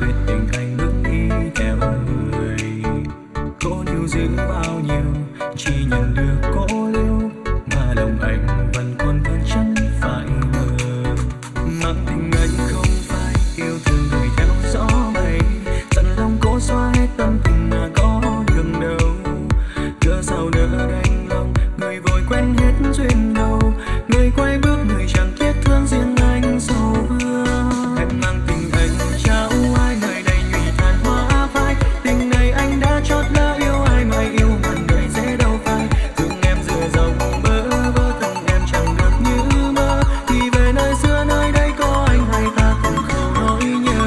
biết tình anh bước đi theo người. Cố níu giữ bao nhiêu chỉ nhận được cố liêu, mà lòng anh vẫn còn vẫn chẳng phải mơ. Mang tình anh không phải yêu thương người theo gió mây, dặn lòng cố xóa hết tâm tình mà có đường đâu. Cớ sao nỡ đành lòng người vội quen hết duyên đâu, người quay bước người chẳng tiếc thương riêng anh sầu vương. Em mang tình anh trao ai nơi đây nhụy tàn hoa phai, tình này anh đã chót lỡ yêu ai mà yêu mặn đời dễ đâu phai. Thương em giữa dòng bơ vơ thân em chẳng được như mơ, thì về nơi xưa nơi đây có anh hay ta cùng khâu nỗi nhớ.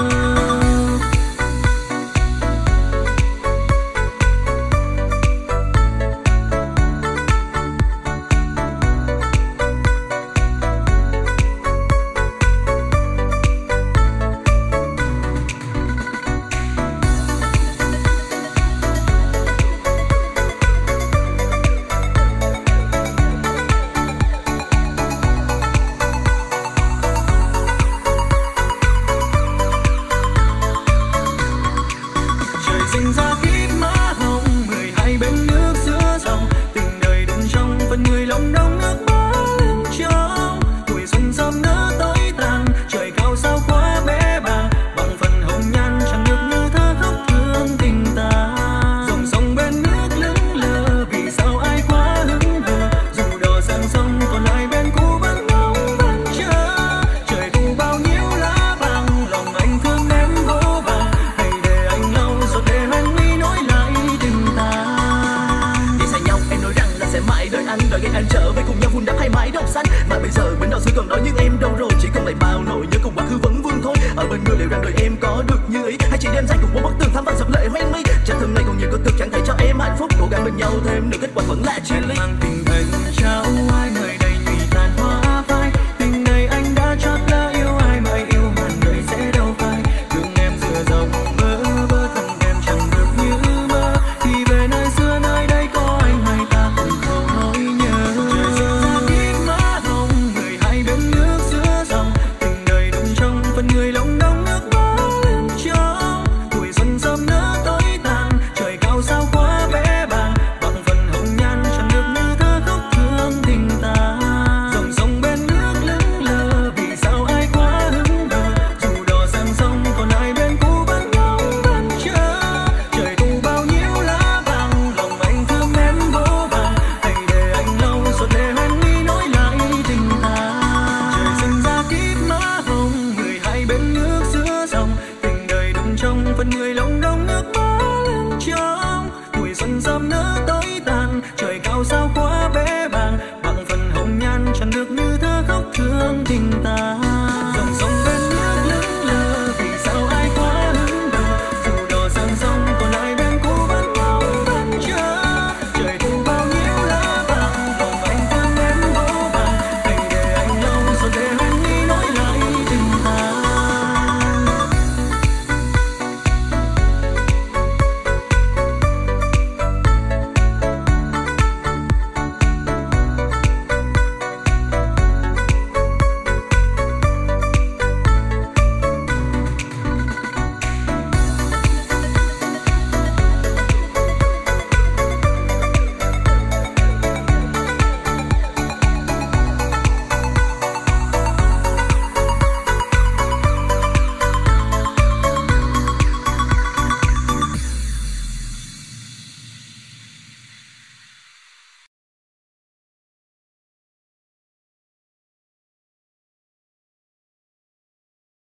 Trời sinh ra kiếp má hồng, 12 bên nước giữa dòng, tình đời đừng trong phần người lòng đông nước mắt trong. Tuổi xuân sớm nỡ tối tàn, trời cao sao quá bé bàng, bằng phần hồng nhan chẳng được như thơ khóc thương tình ta. Dòng sông bên nước lững lờ, vì sao ai quá hững hờ, dù đò sang sông còn lại bên cũ vẫn ngóng vẫn chờ. Trời thu bao nhiêu lá vàng, lòng anh thương em vô vàng, hãy để anh lau giọt để hoen mi nối lại tình ta. Đi xa nhau em nói rằng là sẽ mãi đợi anh, đợi ngày anh trở về cùng nhau vun đắp hai mái đồng xanh. Mà bây giờ bên đò xưa còn nói nhưng em đâu rồi, chỉ còn lại bao nỗi nhớ cùng quá khứ vẫn vương thôi. Ở bên người liệu rằng đời em có được như ý, hay chỉ đêm dài cùng một bức tường thắm vàng sập lệ hoen mi. Trái tim này còn nhiều cơ cực chẳng thể cho em hạnh phúc, cố gắng bên nhau thêm nữa kết quả vẫn là chia ly. Mang tình